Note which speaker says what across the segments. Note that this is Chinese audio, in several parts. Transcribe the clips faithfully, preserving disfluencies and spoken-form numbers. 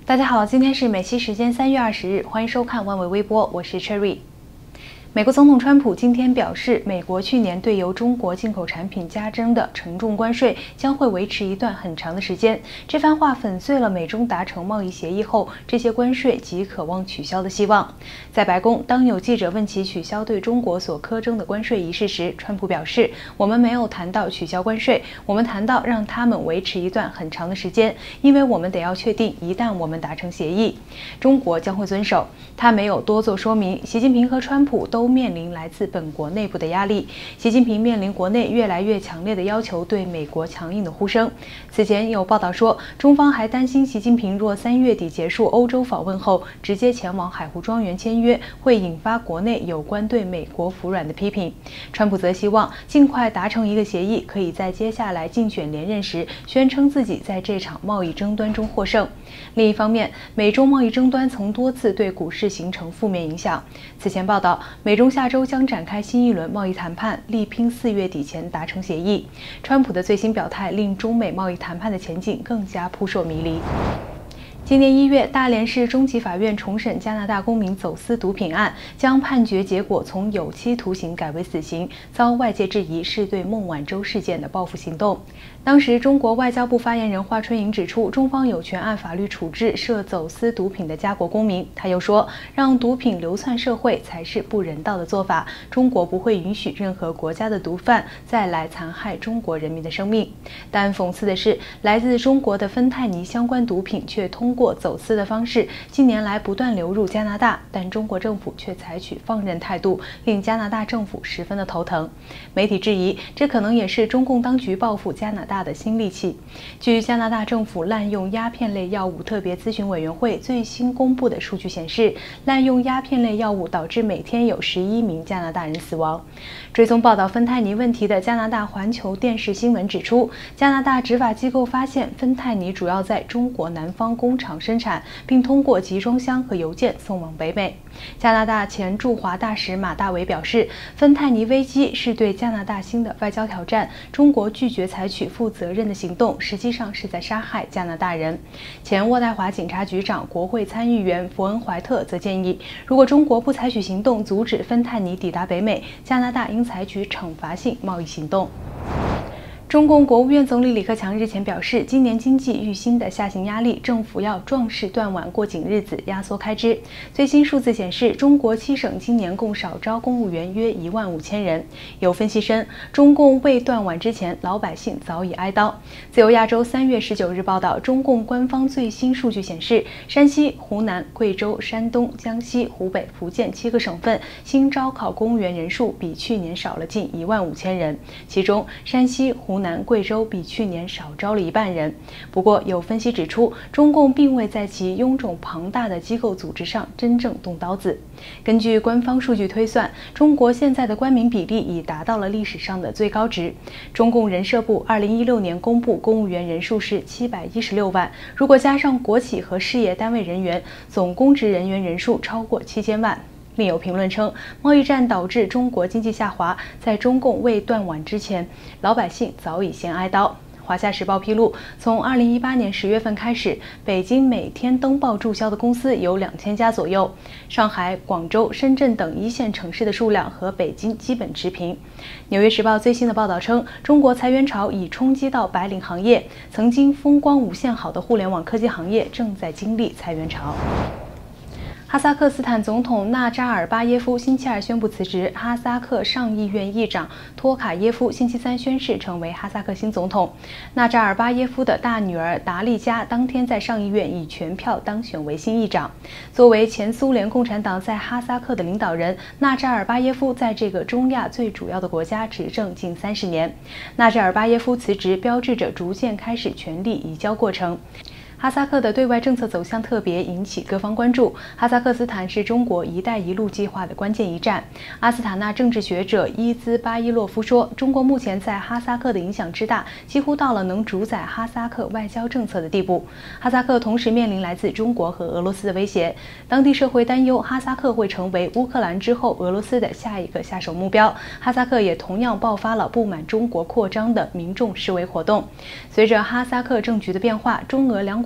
Speaker 1: 大家好，今天是美西时间三月二十日，欢迎收看万维微波，我是 Cherry。美国总统川普今天表示，美国去年对由中国进口产品加征的沉重关税将会维持一段很长的时间。这番话粉碎了美中达成贸易协议后这些关税极可望取消的希望。在白宫，当有记者问其取消对中国所苛征的关税一事时，川普表示：“我们没有谈到取消关税，我们谈到让他们维持一段很长的时间，因为我们得要确定，一旦我们达成协议，中国将会遵守。”他没有多做说明。习近平和川普都面临来自本国内部的压力。习近平面临国内越来越强烈的要求，对美国强硬的呼声。此前有报道说，中方还担心习近平若三月底结束欧洲访问后，直接前往海湖庄园签约，会引发国内有关对美国服软的批评。川普则希望尽快达成一个协议，可以在接下来竞选连任时宣称自己在这场贸易争端中获胜。另一方面，美中贸易争端曾多次对股市形成负面影响。此前报道，美中下周将展开新一轮贸易谈判，力拼四月底前达成协议。川普的最新表态令中美贸易谈判的前景更加扑朔迷离。今年一月，大连市中级法院重审加拿大公民走私毒品案，将判决结果从有期徒刑改为死刑，遭外界质疑是对孟晚舟事件的报复行动。当时，中国外交部发言人华春莹指出，中方有权按法律处置涉走私毒品的家国公民。他又说，让毒品流窜社会才是不人道的做法，中国不会允许任何国家的毒贩再来残害中国人民的生命。但讽刺的是，来自中国的芬太尼相关毒品却通过过走私的方式，近年来不断流入加拿大，但中国政府却采取放任态度，令加拿大政府十分的头疼。媒体质疑，这可能也是中共当局报复加拿大的新利器。据加拿大政府滥用鸦片类药物特别咨询委员会最新公布的数据显示，滥用鸦片类药物导致每天有十一名加拿大人死亡。追踪报道芬太尼问题的加拿大环球电视新闻指出，加拿大执法机构发现芬太尼主要在中国南方工厂生产，并通过集装箱和邮件送往北美。加拿大前驻华大使马大伟表示，芬太尼危机是对加拿大新的外交挑战，中国拒绝采取负责任的行动，实际上是在杀害加拿大人。前渥太华警察局长、国会参议员弗恩怀特则建议，如果中国不采取行动阻止芬太尼抵达北美，加拿大应采取惩罚性贸易行动。中共国务院总理李克强日前表示，今年经济遇新的下行压力，政府要壮士断腕过紧日子，压缩开支。最新数字显示，中国七省今年共少招公务员约一万五千人。有分析称，中共未断腕之前，老百姓早已挨刀。自由亚洲三月十九日报道，中共官方最新数据显示，山西、湖南、贵州、山东、江西、湖北、福建七个省份新招考公务员人数比去年少了近一万五千人，其中山西、湖湖南、贵州比去年少招了一半人。不过，有分析指出，中共并未在其臃肿庞大的机构组织上真正动刀子。根据官方数据推算，中国现在的官民比例已达到了历史上的最高值。中共人社部二零一六年公布公务员人数是七百一十六万，如果加上国企和事业单位人员，总公职人员人数超过七千万。另有评论称，贸易战导致中国经济下滑，在中共未断腕之前，老百姓早已先挨刀。华夏时报披露，从二零一八年十月份开始，北京每天登报注销的公司有两千家左右，上海、广州、深圳等一线城市的数量和北京基本持平。纽约时报最新的报道称，中国裁员潮已冲击到白领行业，曾经风光无限好的互联网科技行业正在经历裁员潮。哈萨克斯坦总统纳扎尔巴耶夫星期二宣布辞职，哈萨克上议院议长托卡耶夫星期三宣誓成为哈萨克新总统。纳扎尔巴耶夫的大女儿达利加当天在上议院以全票当选为新议长。作为前苏联共产党在哈萨克的领导人，纳扎尔巴耶夫在这个中亚最主要的国家执政近三十年。纳扎尔巴耶夫辞职，标志着逐渐开始权力移交过程。哈萨克的对外政策走向特别引起各方关注。哈萨克斯坦是中国“一带一路”计划的关键一站。阿斯塔纳政治学者伊兹巴伊洛夫说，中国目前在哈萨克的影响之大，几乎到了能主宰哈萨克外交政策的地步。哈萨克同时面临来自中国和俄罗斯的威胁，当地社会担忧哈萨克会成为乌克兰之后俄罗斯的下一个下手目标。哈萨克也同样爆发了不满中国扩张的民众示威活动。随着哈萨克政局的变化，中俄两国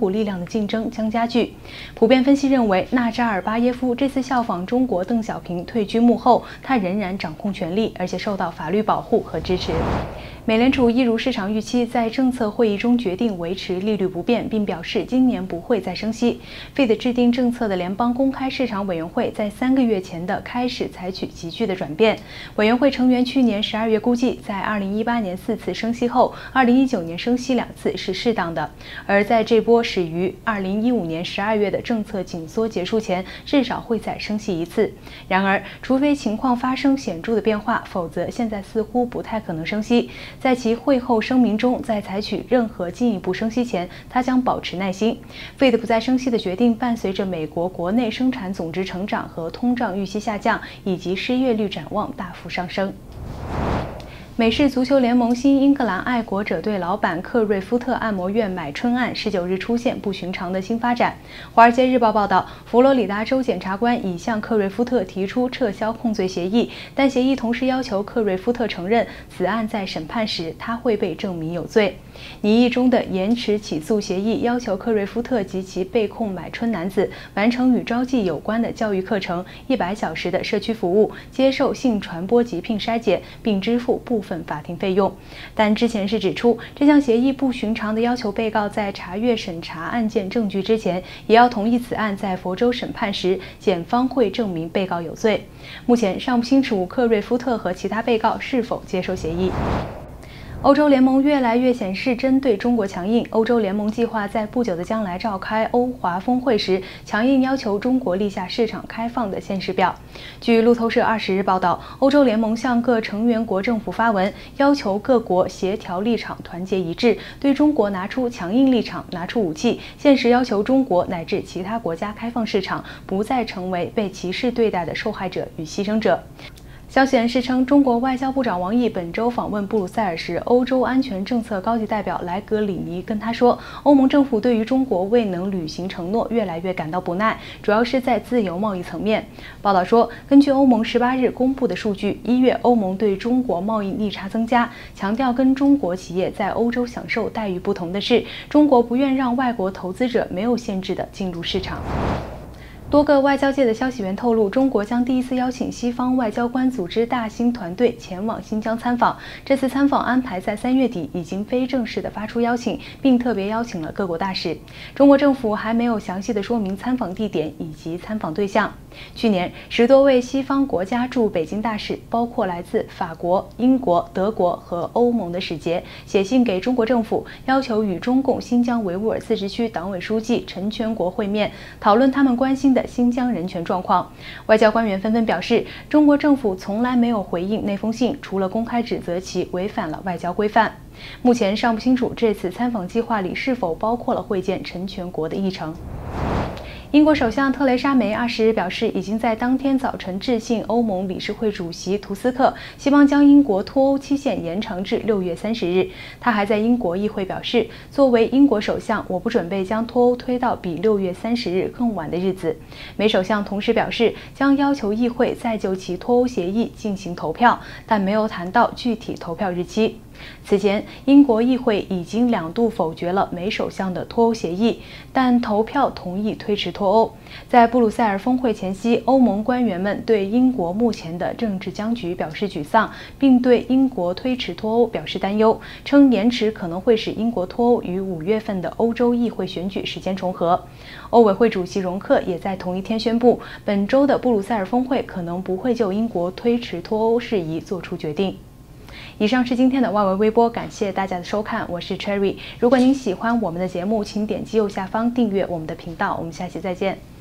Speaker 1: 股力量的竞争将加剧。普遍分析认为，纳扎尔巴耶夫这次效仿中国邓小平退居幕后，他仍然掌控权力，而且受到法律保护和支持。美联储一如市场预期，在政策会议中决定维持利率不变，并表示今年不会再升息。F E D 制定政策的联邦公开市场委员会在三个月前的开始采取急剧的转变。委员会成员去年十二月估计，在二零一八年四次升息后，二零一九年升息两次是适当的，而在这波始于二零一五年十二月的政策紧缩结束前，至少会再升息一次。然而，除非情况发生显著的变化，否则现在似乎不太可能升息。在其会后声明中，在采取任何进一步升息前，他将保持耐心。F E D 不再升息的决定伴随着美国国内生产总值成长和通胀预期下降，以及失业率展望大幅上升。美式足球联盟新英格兰爱国者队老板克瑞夫特按摩院买春案十九日出现不寻常的新发展。华尔街日报报道，佛罗里达州检察官已向克瑞夫特提出撤销控罪协议，但协议同时要求克瑞夫特承认此案在审判时他会被证明有罪。拟议中的延迟起诉协议要求克瑞夫特及其被控买春男子完成与招妓有关的教育课程、一百小时的社区服务、接受性传播疾病筛检，并支付部分法庭费用。但之前是指出，这项协议不寻常地要求被告在查阅审查案件证据之前，也要同意此案在佛州审判时，检方会证明被告有罪。目前尚不清楚克瑞夫特和其他被告是否接受协议。欧洲联盟越来越显示针对中国强硬。欧洲联盟计划在不久的将来召开欧华峰会时，强硬要求中国立下市场开放的现实表。据路透社二十日报道，欧洲联盟向各成员国政府发文，要求各国协调立场，团结一致，对中国拿出强硬立场，拿出武器，现实要求中国乃至其他国家开放市场，不再成为被歧视对待的受害者与牺牲者。消息人士称，中国外交部长王毅本周访问布鲁塞尔时，欧洲安全政策高级代表莱格里尼跟他说，欧盟政府对于中国未能履行承诺越来越感到不耐，主要是在自由贸易层面。报道说，根据欧盟十八日公布的数据，一月欧盟对中国贸易逆差增加，强调跟中国企业在欧洲享受待遇不同的是，中国不愿让外国投资者没有限制地进入市场。多个外交界的消息源透露，中国将第一次邀请西方外交官组织大兴团队前往新疆参访。这次参访安排在三月底，已经非正式的发出邀请，并特别邀请了各国大使。中国政府还没有详细的说明参访地点以及参访对象。去年，十多位西方国家驻北京大使，包括来自法国、英国、德国和欧盟的使节，写信给中国政府，要求与中共新疆维吾尔自治区党委书记陈全国会面，讨论他们关心的新疆人权状况。外交官员纷纷表示，中国政府从来没有回应那封信，除了公开指责其违反了外交规范。目前尚不清楚这次参访计划里是否包括了会见陈全国的议程。英国首相特蕾莎梅二十日表示，已经在当天早晨致信欧盟理事会主席图斯克，希望将英国脱欧期限延长至六月三十日。他还在英国议会表示，作为英国首相，我不准备将脱欧推到比六月三十日更晚的日子。梅首相同时表示，将要求议会再就其脱欧协议进行投票，但没有谈到具体投票日期。此前，英国议会已经两度否决了梅首相的脱欧协议，但投票同意推迟脱欧。在布鲁塞尔峰会前夕，欧盟官员们对英国目前的政治僵局表示沮丧，并对英国推迟脱欧表示担忧，称延迟可能会使英国脱欧与五月份的欧洲议会选举时间重合。欧委会主席容克也在同一天宣布，本周的布鲁塞尔峰会可能不会就英国推迟脱欧事宜做出决定。以上是今天的外围微波，感谢大家的收看，我是 Cherry。如果您喜欢我们的节目，请点击右下方订阅我们的频道，我们下期再见。